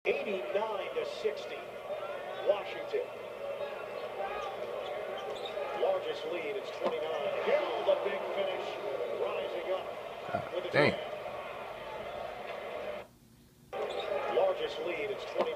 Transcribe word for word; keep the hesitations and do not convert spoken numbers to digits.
eighty-nine to sixty. Washington. Largest lead is twenty-nine. Hill, the big finish, rising up with a Dang. Largest lead is twenty-nine.